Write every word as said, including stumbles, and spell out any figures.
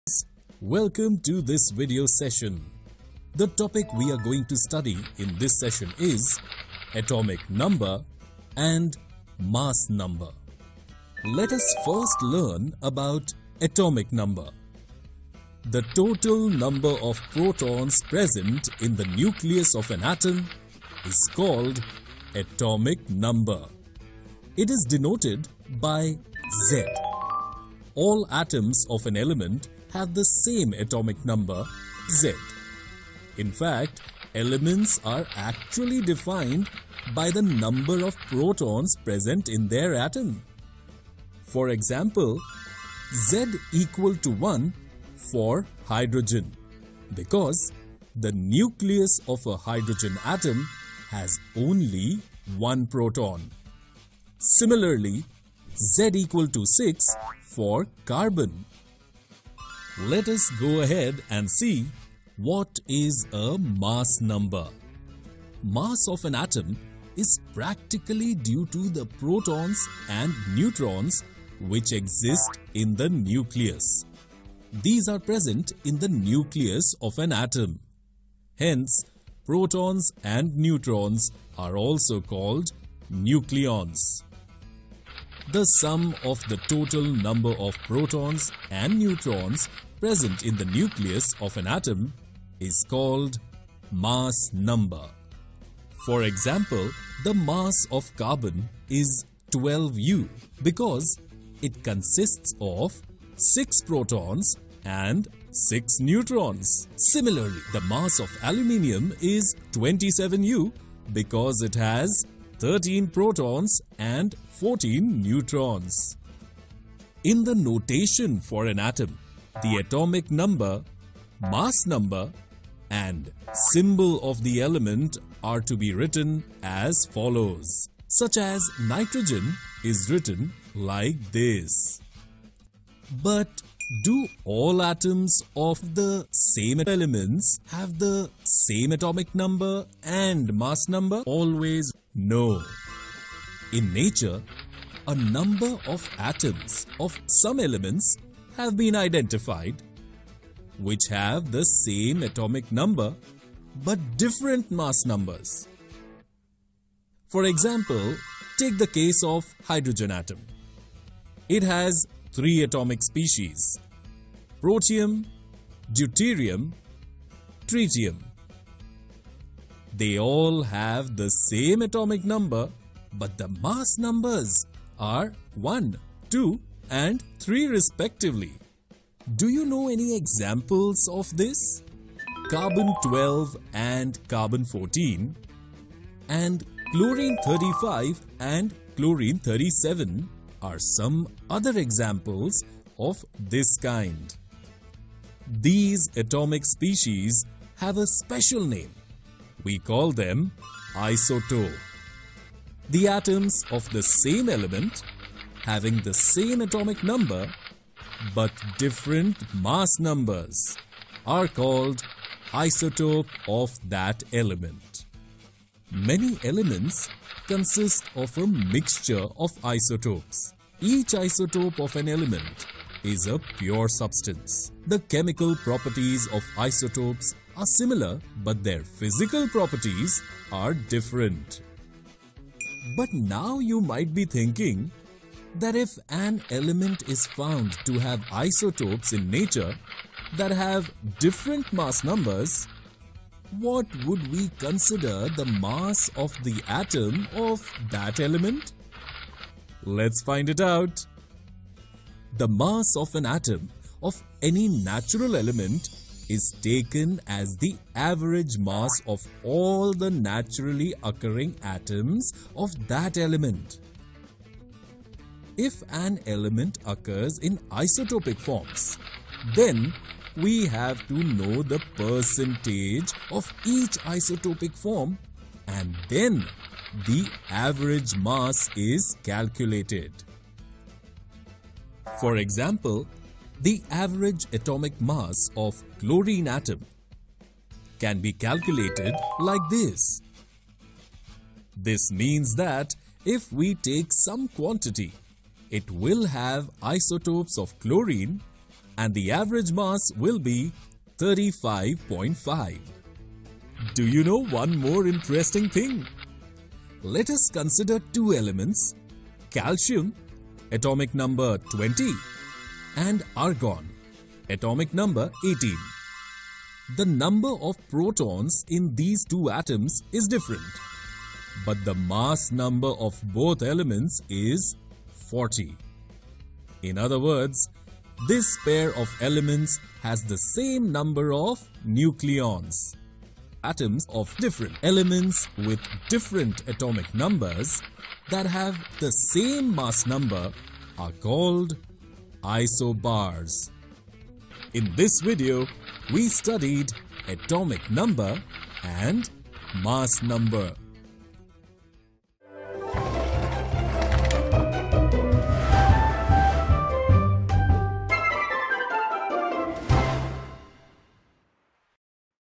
Welcome to this video session. The topic we are going to study in this session is atomic number and mass number. Let us first learn about atomic number. The total number of protons present in the nucleus of an atom is called atomic number. It is denoted by Z. All atoms of an element have the same atomic number, Z. In fact, elements are actually defined by the number of protons present in their atom. For example, Z equal to one for hydrogen, because the nucleus of a hydrogen atom has only one proton. Similarly, Z equal to six for carbon. Let us go ahead and see what is a mass number. Mass of an atom is practically due to the protons and neutrons which exist in the nucleus. These are present in the nucleus of an atom. Hence, protons and neutrons are also called nucleons. The sum of the total number of protons and neutrons present in the nucleus of an atom is called mass number. For example, the mass of carbon is twelve U because it consists of six protons and six neutrons. Similarly, the mass of aluminium is twenty-seven U because it has thirteen protons and fourteen neutrons. In the notation for an atom, the atomic number, mass number, and symbol of the element are to be written as follows, such as nitrogen is written like this. But do all atoms of the same elements have the same atomic number and mass number? Always no. In nature, a number of atoms of some elements have been identified which have the same atomic number but different mass numbers. For example, take the case of hydrogen atom. It has three atomic species: protium, deuterium, tritium. They all have the same atomic number, but the mass numbers are one, two, and three respectively. Do you know any examples of this? Carbon twelve and carbon fourteen, and chlorine thirty-five and chlorine thirty-seven are some other examples of this kind. These atomic species have a special name. We call them isotope. The atoms of the same element having the same atomic number but different mass numbers are called isotope of that element. Many elements consist of a mixture of isotopes. Each isotope of an element is a pure substance. The chemical properties of isotopes are similar, but their physical properties are different. But now you might be thinking that if an element is found to have isotopes in nature that have different mass numbers, what would we consider the mass of the atom of that element? Let's find it out. The mass of an atom of any natural element is taken as the average mass of all the naturally occurring atoms of that element. If an element occurs in isotopic forms, then we have to know the percentage of each isotopic form, and then the average mass is calculated. For example, the average atomic mass of chlorine atom can be calculated like this. This means that if we take some quantity, it will have isotopes of chlorine and the average mass will be thirty-five point five. Do you know one more interesting thing? Let us consider two elements, calcium, atomic number twenty, and argon, atomic number eighteen. The number of protons in these two atoms is different, but the mass number of both elements is forty. In other words, this pair of elements has the same number of nucleons. Atoms of different elements with different atomic numbers that have the same mass number are called isobars. In this video, we studied atomic number and mass number.